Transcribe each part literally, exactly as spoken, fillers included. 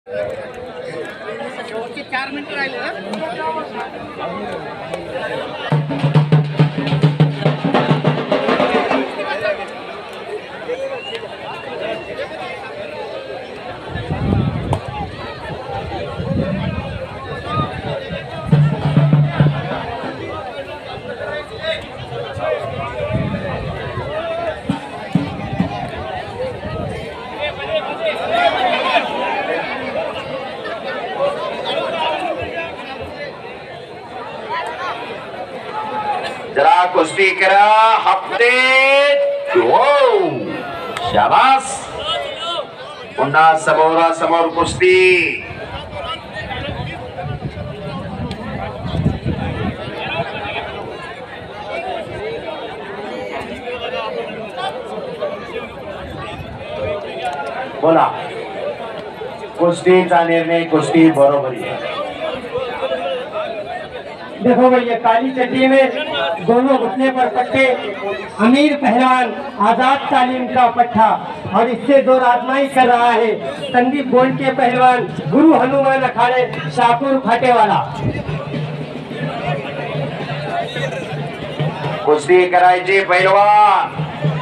चार मिनिट राहिले जरा कुस्ती करा हप्ते शाबास पुन्हा समोरासमोर कुस्ती बोला कुस्तीचा निर्णय कुस्ती बरोबरी है। देखो भाई ये काली चड्डी में दोनों घुटने पर पट्टे अमीर पहलवान आजाद तालीम का पट्टा और इससे दो आजमाई कर रहा है संदीप गोल्ड के पहलवान गुरु हनुमान अखाड़े शाहपुर फाटेवाला। कुस्ती करायची पहलवान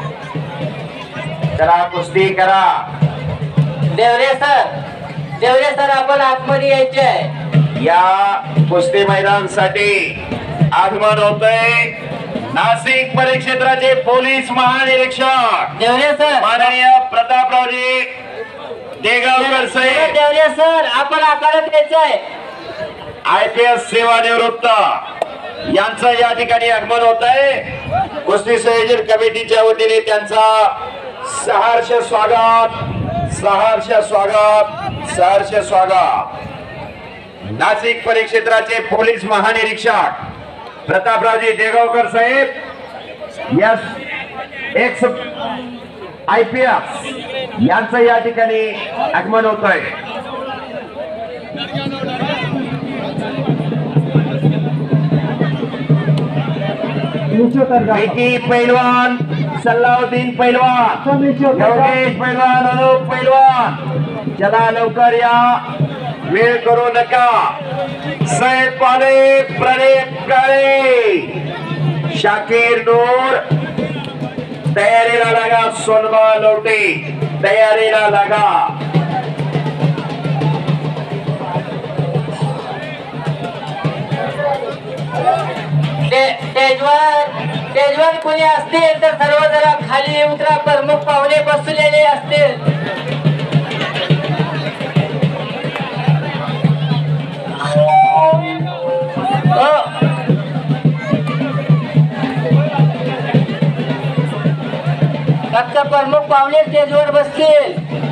जरा कुस्ती करा। देवरे सर देवरे सर आपण आतमध्ये यायचे आहे। या कुस्ती मैदानासाठी आगमन होतंय नाशिक परिक्षेत्राचे पोलीस महानिरीक्षक देवरे सर माननीय प्रतापरावजी देगावकर साहेब। देवरे सर आपण आखाड्यात यायचे आहे। आय पी एस सेवानिवृत्त यांचं या ठिकाणी आगमन होत आहे। कुस्ती संयोजन कमिटीच्या वतीने त्यांचा सहर्ष स्वागत सहर्ष स्वागत सहर्ष स्वागत। नाशिक परिक्षेत्राचे पोलीस महानिरीक्षक प्रतापरावजी देगावकर साहेब S X I P S यांचं या ठिकाणी आगमन होत आहे। विकी पैलवान सल्लाउद्दीन पैलवान योगेश पैलवान अनुप पैलवान चला लवकर या वेळ करू नका। साहेब पाले प्रणीत काळे शाकीर नूर तयारीला लागा। सोनमा लोटे तयारीला लागा। स्टेजवर स्टेजवर कोणी असतील तर सर्व जरा खाली उतरा। प्रमुख पाहुणे बसलेले असतील। फक्त प्रमुख पाहुणे स्टेजवर बसतील।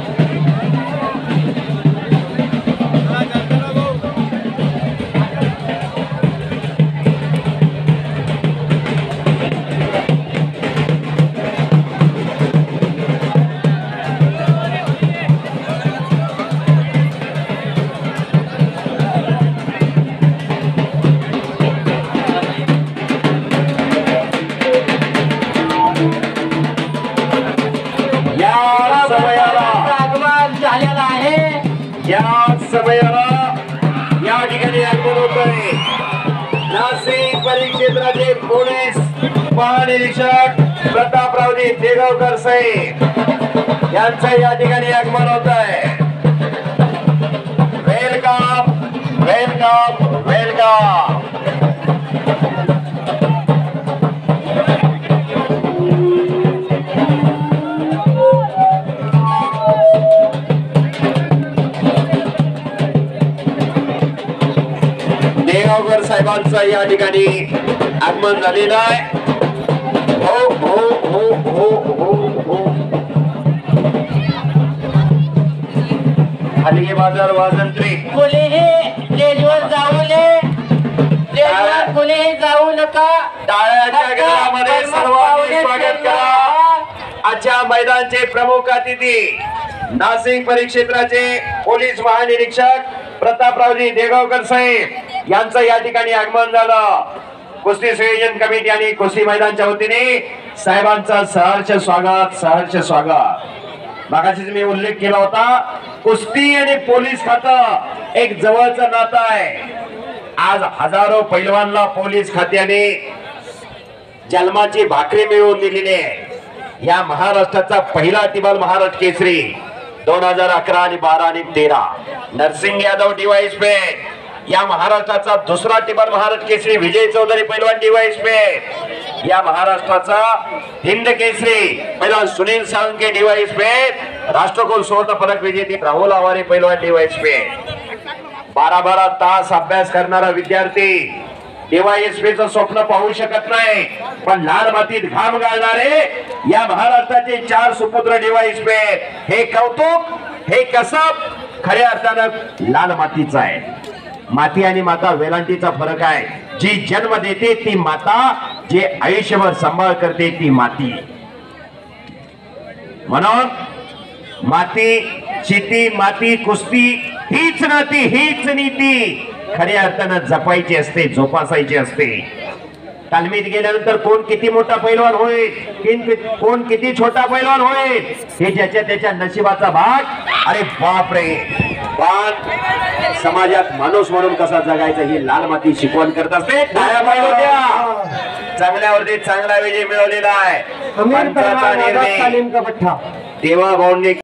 या समयाला या ठिकाणी आगमन होत आहे नाशिक परिक्षेत्राचे पोलीस महानिरीक्षक प्रतापरावजी देगावकर साहेब यांचं या ठिकाणी आगमन होत आहे। Welcome welcome welcome. देगावकर साहेबांचं या ठिकाणी आगमन झालेलं आहे। हो हो हो हो हो हो खाली बाजार वाजंत्री कोणीही स्टेजवर जाऊ नये। स्टेजवर कोणीही जाऊ नका। टाळ्याच्या गजरामध्ये सर्वांनी स्वागत करा। आजच्या मैदानाचे प्रमुख अतिथी नाशिक परिक्षेत्राचे पोलीस महानिरीक्षक प्रतापरावजी देगावकर साहेब यांचं या ठिकाणी आगमन झालं। कुस्ती संयोजन कमिटी आणि कुस्ती मैदानच्या वतीने साहेबांचं सहर्ष स्वागत सहर्ष स्वागत। मागाशीच मी उल्लेख केला होता, कुस्ती आणि पोलीस खातं एक जवळचं नातं आहे. आज हजारो पैलवानला पोलीस खात्याने जन्माची भाकरी मिळवून दिलेली आहे. या महाराष्ट्राचा पहिला टिबल महाराष्ट्र केसरी दोन हजार अकरा आणि बारा आणि तेरा नरसिंग यादव डिवाइस पेठ. या महाराष्ट्राचा दुसरा टिबल महाराष्ट्र केसरी विजय चौधरी पैलवान डिवाइस पेठ. या महाराष्ट्राचा हिंद केसरी पैलवान सुनील साळुंके डिवाइस पेठ. राष्ट्रकुल सुवर्ण पदक विजेते राहुल आवारे पैलवान डिवाइस पेठ. बारा बारा तास अभ्यास करणारा विद्यार्थी डीवायएसपीचं स्वप्न पाहू शकत नाही, पण लाल मातीत घाम गाळणारे या महाराष्ट्राचे चार सुपुत्र डीवायएसपी हे कौतुक, हे कसब खऱ्या अर्थानं लाल मातीचं आहे. माती आणि माता वेलांटीचा फरक आहे. जी जन्म देते ती माता, जे आयुष्यभर सांभाळ करते ती माती. म्हणून माती, शेती, माती, कुस्ती हीच नाती, हीच नीती खऱ्या अर्थानं जपायची असते, जोपासायची असते. तालमीत गेल्यानंतर कोण किती मोठा पैलवान होईल, कोण किती छोटा पैलवान होईल, हे ज्याच्या त्याच्या नशिबाचा भाग. अरे बाप रे, पण समाजात माणूस म्हणून कसा जगायचा ही लाल माती शिकवण करत असते. चांगल्यावरती चांगला विजय मिळवलेला आहे. अमीर पहलवान आजाद तालीम का पट्टा तेव्हा भाऊंनी